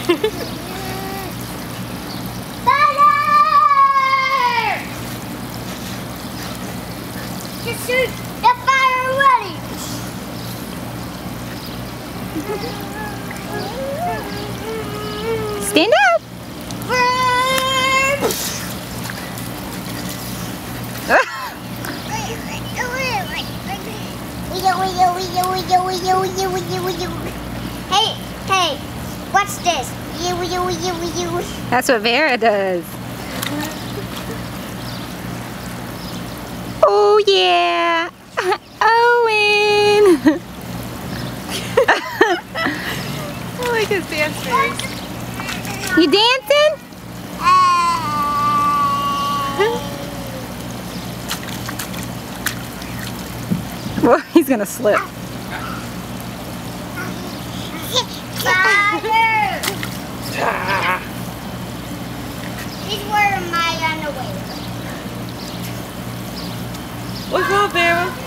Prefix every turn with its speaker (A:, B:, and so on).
A: Fire! Just shoot the fire already!
B: Stand up!
A: Hey, hey, watch this.
B: That's what Vera does. Oh yeah! Owen!
C: I like his dance moves.
B: You dancing? Well, he's gonna slip.
A: Fire! He's wearing my underwear.
C: Look up, Vera.